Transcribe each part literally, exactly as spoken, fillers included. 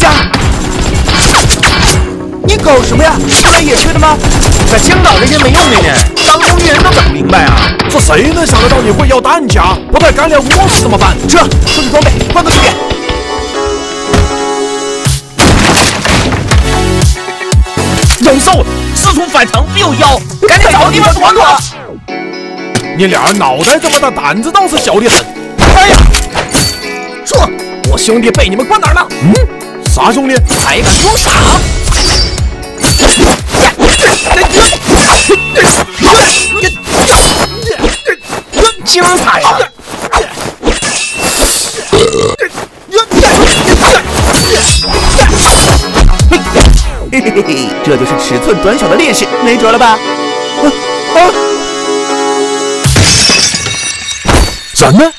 家。你搞什么呀？出来野炊的吗？ 在青岛这些没用的呢，当工具人都整不明白啊！ 这谁能想得到你会要弹夹？不带干粮饿死怎么办？ 撤，收拾装备，换个地点。 忍受，四处反城必有妖，赶紧找个地方躲躲。 你俩脑袋这么大，胆子倒是小得很。 哎呀，这我兄弟被你们关哪儿了？ 嗯，啥兄弟？ 还敢装傻？精彩啊！ 嘿嘿嘿嘿，这就是尺寸短小的烈士，没辙了吧？啊啊！ 什么？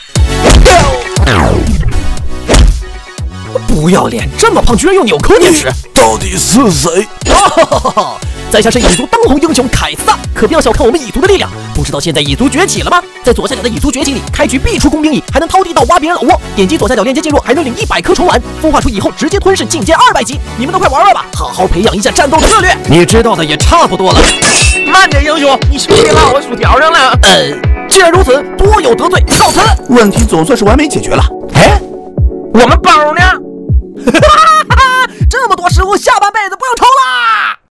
不要脸，这么胖居然用纽扣电池！ 到底是谁？ 哦，在下是蚁族当红英雄凯撒，可不要小看我们蚁族的力量。不知道现在蚁族崛起了吗？在左下角的蚁族崛起里，开局必出工兵蚁，还能掏地道挖别人老窝。点击左下角链接进入，还能领一百颗虫丸。孵化出以后直接吞噬进阶二百级，你们都快玩玩吧，好好培养一下战斗策略。你知道的也差不多了。慢点，英雄，你是不是别落我薯条上了？呃，既然如此，多有得罪，告辞。 问题总算是完美解决了。 哎，我们包呢？